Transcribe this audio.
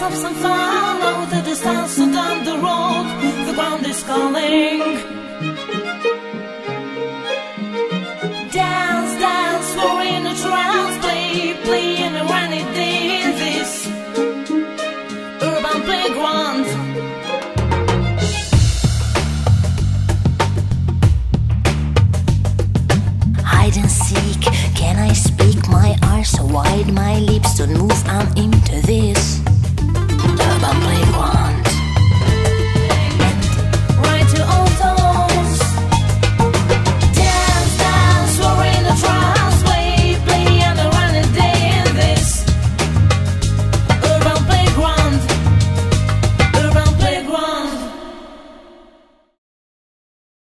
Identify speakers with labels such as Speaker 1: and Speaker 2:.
Speaker 1: have some fun over the distance or down the road. The ground is calling. Dance, dance, we're in a trance. Play, play in a rainy day in this urban playground. Hide and seek, can I speak? My eyes so wide, my lips don't move. I'm into this urban playground.